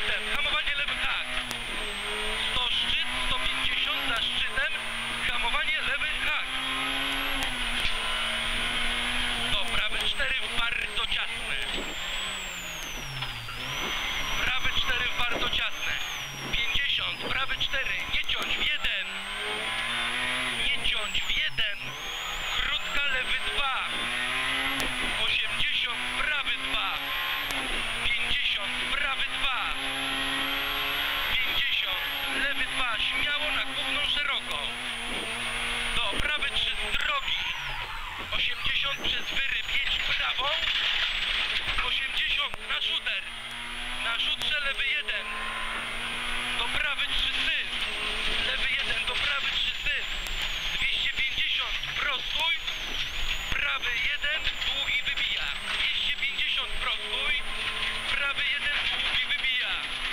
szczytem, hamowanie lewy hak. 100 szczyt, 150 za szczytem, hamowanie lewy hak. To prawy 4 bardzo ciasne. Prawy 4 bardzo ciasne. 50, prawy 4, nie ciąć w 1. Nie ciąć w 1. Krótka, lewy 2. 80, prawy 2. 50, prawy 2. 50, lewy 2, śmiało na główną szeroko. Do prawy 3 z drogi. 80 przez wyryb, jedź prawą. 80 na shooter. Na shooterze lewy 1. Do prawy 3 syf. Lewy 1, do prawy 3 syf. 250, prostuj. Prawy 1, długi wybija. 250, prostuj. Prawy 1, długi wybija.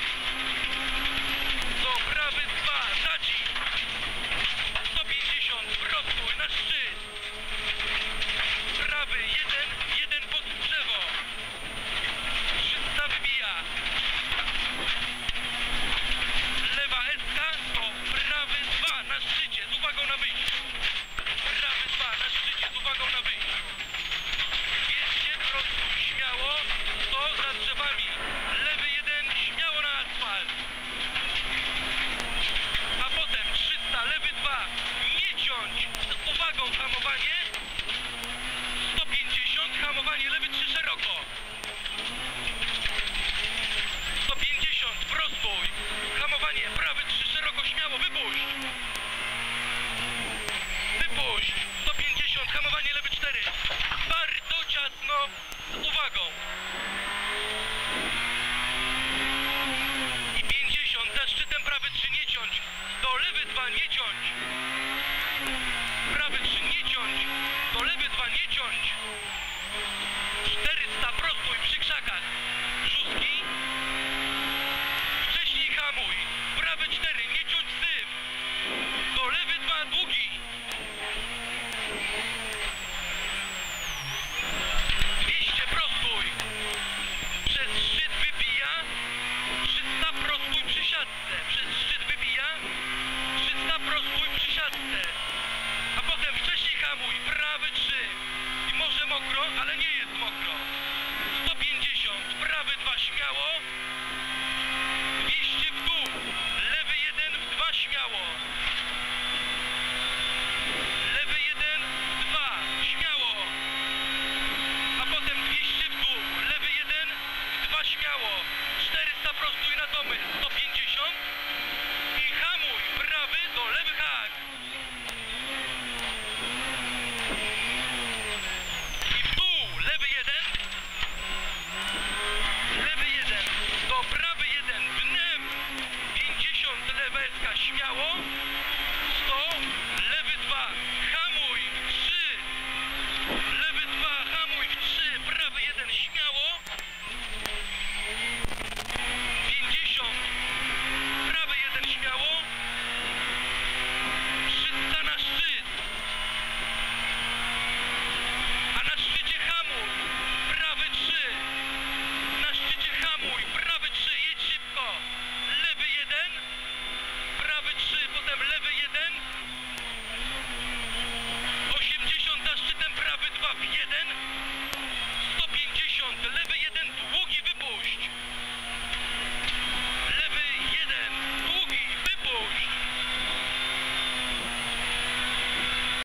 Do prawy 2, zaci. 150, prostuj na szczyt. Prawy 1, 1 pod drzewo. 300 wybija. Lewa SK to prawy 2 na szczycie z uwagą na wyjściu. Prawy 2 na szczycie z uwagą na wyjściu. 200 prostuj śmiało, 100 za drzewami. Lewy 1 śmiało na asfalt. A potem 300, lewy 2, nie ciąć, z uwagą hamowanie. 150, hamowanie lewy 3 szeroko. 150, prostuj. Hamowanie, prawy 3 szeroko, śmiało, wypuść. Wypuść. 150, hamowanie lewy 4. Bardzo ciasno, z uwagą. I 50, za szczytem prawy 3, nie ciąć. Do lewy 2, nie ciąć. Prawy 3, nie ciąć. Do lewy 2, nie ciąć. 400, prostuj przy krzakach. Szóstki. Wcześniej hamuj. Prawy 4, nie ciąć syf. Do lewy 2, długi. 200, prostuj. Przez szczyt wybija. 300, prostuj przy siatce. Przez szczyt wybija. 300, prostuj przy siatce. A potem wcześniej hamuj. Prawy 3. I może mokro, ale nie jest mokro. 150, prawy 2, śmiało. 200 w dół. Lewy 1 w 2, śmiało. Lewy 1 w 2, śmiało. A potem 200 w dół. Lewy 1 w 2, śmiało. 400, prostuj na domy. 150. I hamuj. Prawy do lewy